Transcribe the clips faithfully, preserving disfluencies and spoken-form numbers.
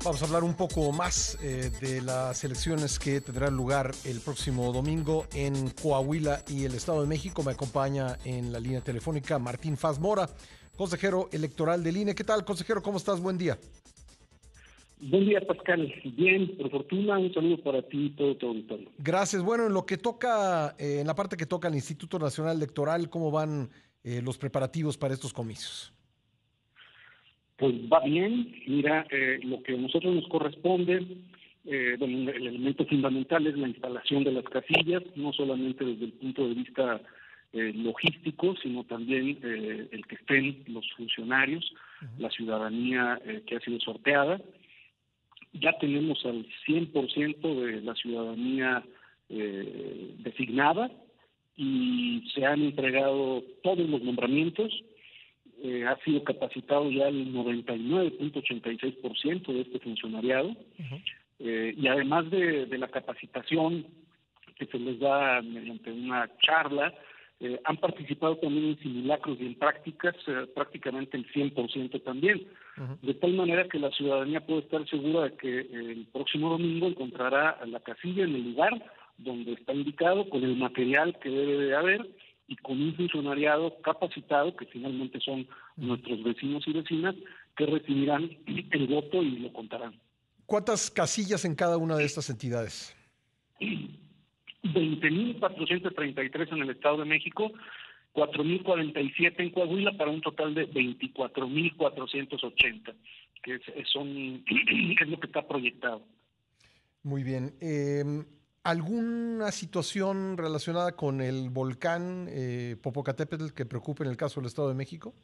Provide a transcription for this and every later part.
Vamos a hablar un poco más eh, de las elecciones que tendrán lugar el próximo domingo en Coahuila y el Estado de México. Me acompaña en la línea telefónica Martín Faz Mora, consejero electoral del I N E. ¿Qué tal, consejero? ¿Cómo estás? Buen día. Buen día, Pascal. Bien, por fortuna, un saludo para ti y todo tu auditorio. Gracias. Bueno, en lo que toca, eh, en la parte que toca al Instituto Nacional Electoral, ¿cómo van eh, los preparativos para estos comicios? Pues va bien. Mira, eh, lo que a nosotros nos corresponde, eh, bueno, el elemento fundamental es la instalación de las casillas, no solamente desde el punto de vista eh, logístico, sino también eh, el que estén los funcionarios, uh-huh. la ciudadanía eh, que ha sido sorteada. Ya tenemos al cien por ciento de la ciudadanía eh, designada y se han entregado todos los nombramientos. Eh, ha sido capacitado ya el noventa y nueve punto ochenta y seis por ciento de este funcionariado. Uh-huh. eh, y además de, de la capacitación que se les da mediante una charla, eh, han participado también en simulacros y en prácticas, eh, prácticamente el cien por ciento también. Uh-huh. De tal manera que la ciudadanía puede estar segura de que el próximo domingo encontrará la casilla en el lugar donde está indicado, con el material que debe de haber, y con un funcionariado capacitado, que finalmente son nuestros vecinos y vecinas, que recibirán el voto y lo contarán. ¿Cuántas casillas en cada una de estas entidades? veinte mil cuatrocientos treinta y tres en el Estado de México, cuatro mil cuarenta y siete en Coahuila, para un total de veinticuatro mil cuatrocientos ochenta, que es, son, es lo que está proyectado. Muy bien. Eh... ¿Alguna situación relacionada con el volcán eh, Popocatépetl que preocupe en el caso del Estado de México?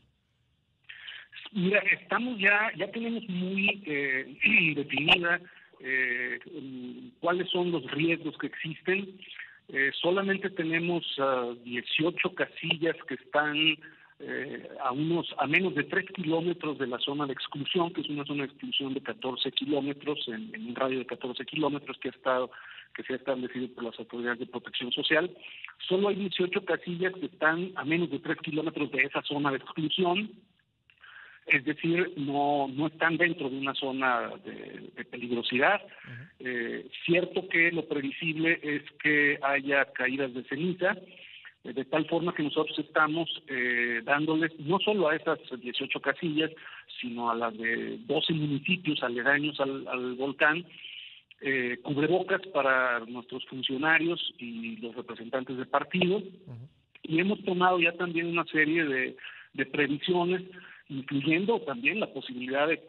Mira, estamos ya, ya tenemos muy eh, definida eh, cuáles son los riesgos que existen. Eh, solamente tenemos uh, dieciocho casillas que están eh, a unos a menos de tres kilómetros de la zona de exclusión, que es una zona de exclusión de catorce kilómetros, en, en un radio de catorce kilómetros que ha estado que se ha establecido por las autoridades de protección social. Solo hay dieciocho casillas que están a menos de tres kilómetros de esa zona de exclusión, es decir, no no están dentro de una zona de, de peligrosidad. Uh-huh. Eh, cierto que lo previsible es que haya caídas de ceniza, eh, de tal forma que nosotros estamos eh, dándoles no solo a esas dieciocho casillas, sino a las de doce municipios aledaños al, al volcán, Eh, cubrebocas para nuestros funcionarios y los representantes de partido. Uh-huh. Y hemos tomado ya también una serie de, de previsiones, incluyendo también la posibilidad de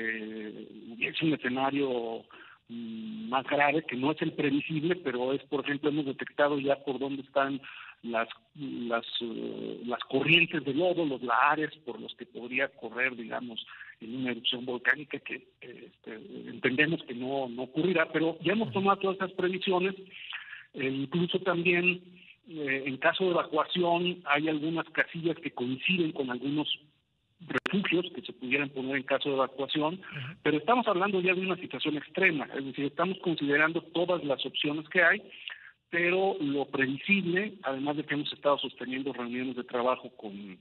que hubiese un escenario mmm, más grave, que no es el previsible, pero es, por ejemplo, hemos detectado ya por dónde están las las uh, las corrientes de lodo, los lahares por los que podría correr, digamos, en una erupción volcánica, que este, entendemos que no, no ocurrirá, pero ya hemos tomado todas esas previsiones. Eh, incluso también eh, en caso de evacuación hay algunas casillas que coinciden con algunos refugios que se pudieran poner en caso de evacuación, uh-huh. pero estamos hablando ya de una situación extrema, es decir, estamos considerando todas las opciones que hay, pero lo previsible, además de que hemos estado sosteniendo reuniones de trabajo con,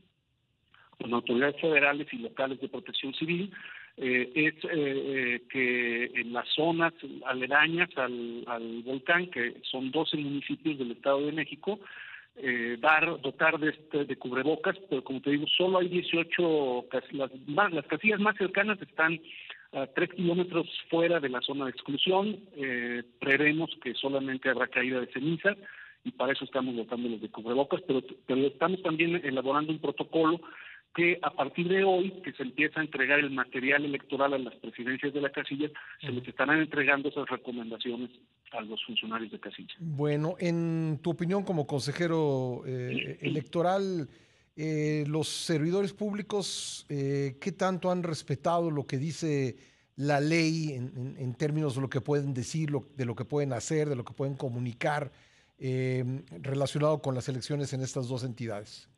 con autoridades federales y locales de protección civil, eh, es eh, que en las zonas aledañas al, al volcán, que son doce municipios del Estado de México, eh, dar dotar de este de cubrebocas, pero como te digo, solo hay dieciocho, las, más, las casillas más cercanas están a tres kilómetros fuera de la zona de exclusión. Eh, prevemos que solamente habrá caída de ceniza y para eso estamos dotándolos de cubrebocas, pero, pero estamos también elaborando un protocolo que a partir de hoy, que se empieza a entregar el material electoral a las presidencias de la casilla, se les estarán entregando esas recomendaciones a los funcionarios de casilla. Bueno, en tu opinión como consejero eh, electoral, eh, los servidores públicos, eh, ¿qué tanto han respetado lo que dice la ley en, en, en términos de lo que pueden decir, lo, de lo que pueden hacer, de lo que pueden comunicar eh, relacionado con las elecciones en estas dos entidades?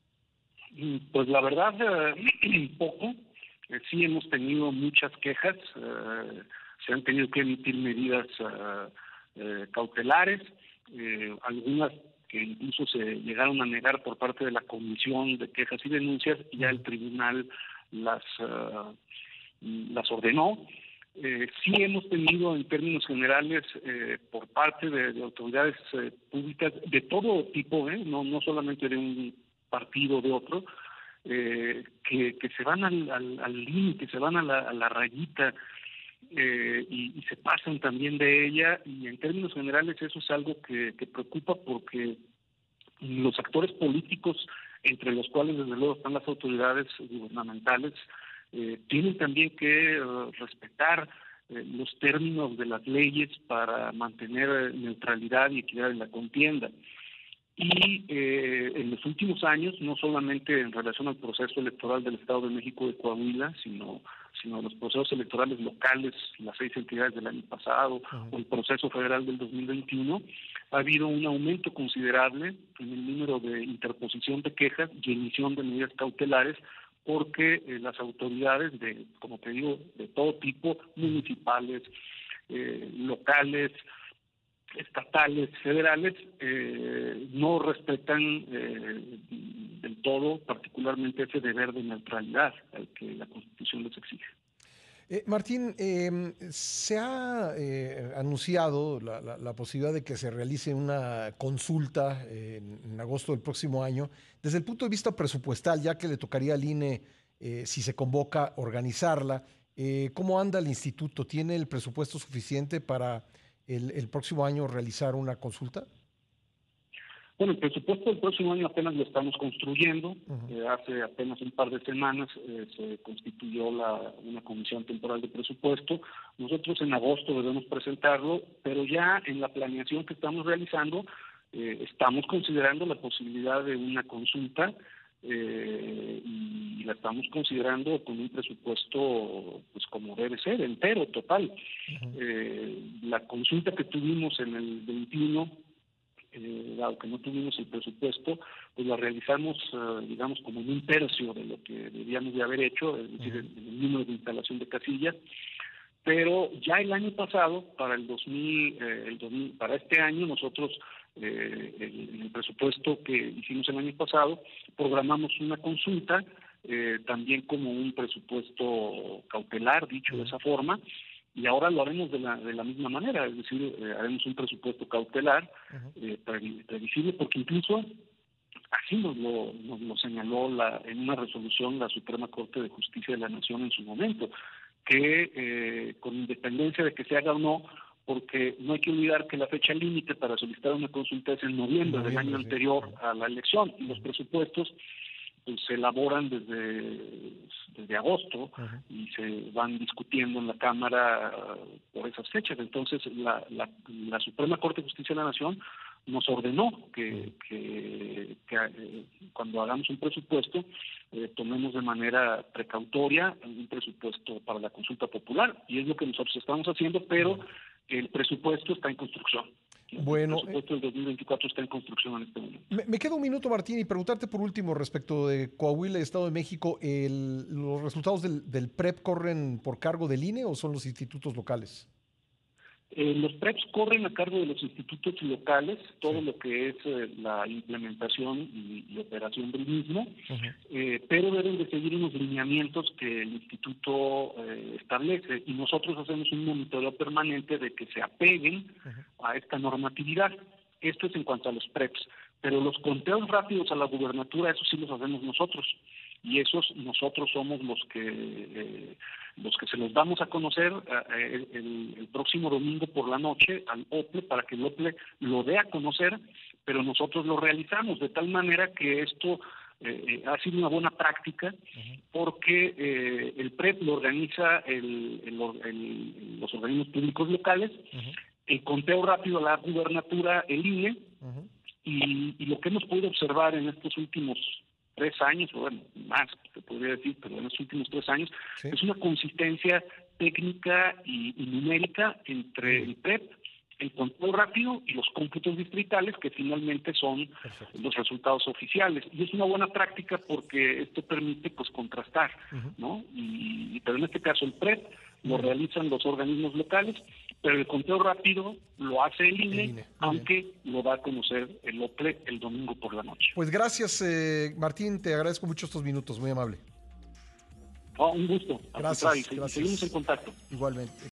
Pues la verdad, eh, poco. Eh, sí hemos tenido muchas quejas, eh, se han tenido que emitir medidas eh, eh, cautelares, eh, algunas que incluso se llegaron a negar por parte de la Comisión de Quejas y Denuncias, y ya el tribunal las, uh, las ordenó. Eh, sí hemos tenido en términos generales eh, por parte de, de autoridades eh, públicas de todo tipo, ¿eh? no, no solamente de un partido o de otro, eh, que, que se van al, al, al límite, se van a la, a la rayita eh, y, y se pasan también de ella, y en términos generales eso es algo que, que preocupa porque los actores políticos, entre los cuales desde luego están las autoridades gubernamentales, eh, tienen también que uh, respetar eh, los términos de las leyes para mantener neutralidad y equidad en la contienda. Y eh, en los últimos años, no solamente en relación al proceso electoral del Estado de México de Coahuila, sino sino los procesos electorales locales, las seis entidades del año pasado, uh-huh. o el proceso federal del dos mil veintiuno, ha habido un aumento considerable en el número de interposición de quejas y emisión de medidas cautelares, porque eh, las autoridades de, como te digo, de todo tipo, municipales, eh, locales, estatales, federales, eh, no respetan eh, del todo, particularmente ese deber de neutralidad al que la Constitución les exige. Eh, Martín, eh, se ha eh, anunciado la, la, la posibilidad de que se realice una consulta eh, en, en agosto del próximo año. Desde el punto de vista presupuestal, ya que le tocaría al I N E, eh, si se convoca, organizarla, eh, ¿cómo anda el instituto? ¿Tiene el presupuesto suficiente para el, el próximo año realizar una consulta? Bueno, el presupuesto del próximo año apenas lo estamos construyendo. Uh-huh. Eh, hace apenas un par de semanas eh, se constituyó la, una comisión temporal de presupuesto. Nosotros en agosto debemos presentarlo, pero ya en la planeación que estamos realizando eh, estamos considerando la posibilidad de una consulta eh, y la estamos considerando con un presupuesto pues como debe ser, entero, total. Uh-huh. Eh, la consulta que tuvimos en el veintiuno, Eh, dado que no tuvimos el presupuesto, pues la realizamos, uh, digamos, como en un tercio de lo que debíamos de haber hecho, es decir, uh-huh. el, el número de instalación de casillas. Pero ya el año pasado, para el dos mil, eh, el dos mil, para este año, nosotros, eh, el, el presupuesto que hicimos el año pasado, programamos una consulta, eh, también como un presupuesto cautelar, dicho uh-huh. de esa forma. Y ahora lo haremos de la de la misma manera, es decir, eh, haremos un presupuesto cautelar, uh-huh. eh, previsible, porque incluso así nos lo, nos lo señaló la, en una resolución la Suprema Corte de Justicia de la Nación en su momento, que eh, con independencia de que se haga o no, porque no hay que olvidar que la fecha límite para solicitar una consulta es en noviembre, noviembre del año sí. anterior a la elección, y los presupuestos pues se elaboran desde, desde agosto uh-huh. y se van discutiendo en la Cámara por esas fechas. Entonces la, la, la Suprema Corte de Justicia de la Nación nos ordenó que, uh-huh. que, que eh, cuando hagamos un presupuesto eh, tomemos de manera precautoria un presupuesto para la consulta popular, y es lo que nosotros estamos haciendo, pero uh-huh. el presupuesto está en construcción. Bueno, el presupuesto del dos mil veinticuatro está en construcción en este momento. Me, me queda un minuto, Martín, y preguntarte por último respecto de Coahuila y Estado de México, el, ¿los resultados del, del P R E P corren por cargo del I N E o son los institutos locales? Eh, los P R E Ps corren a cargo de los institutos locales, todo sí. lo que es eh, la implementación y, y operación del mismo, uh-huh. eh, pero deben de seguir unos lineamientos que el instituto eh, establece, y nosotros hacemos un monitoreo permanente de que se apeguen uh-huh. a esta normatividad. Esto es en cuanto a los P R E Ps, pero los conteos rápidos a la gubernatura, eso sí los hacemos nosotros, y esos nosotros somos los que eh, los que se los damos a conocer eh, el, el próximo domingo por la noche al O P L E, para que el O P L E lo dé a conocer, pero nosotros lo realizamos de tal manera que esto eh, ha sido una buena práctica, uh-huh. porque eh, el P R E P lo organiza el, el, el, los organismos públicos locales, uh-huh. el conteo rápido a la gubernatura, el I N E, uh-huh. y, y lo que hemos podido observar en estos últimos tres años, o bueno, más se podría decir, pero en los últimos tres años, sí. es una consistencia técnica y, y numérica entre el P R E P, el control rápido y los cómputos distritales, que finalmente son Perfecto. los resultados oficiales. Y es una buena práctica porque esto permite pues contrastar, uh-huh. ¿no? Y, pero en este caso el P R E P lo uh-huh. realizan los organismos locales, pero el conteo rápido lo hace el I N E, el I N E aunque bien. lo va a conocer el O P L E el domingo por la noche. Pues gracias, eh, Martín, te agradezco mucho estos minutos, muy amable. Oh, un gusto. Gracias, gracias. Seguimos en contacto. Igualmente.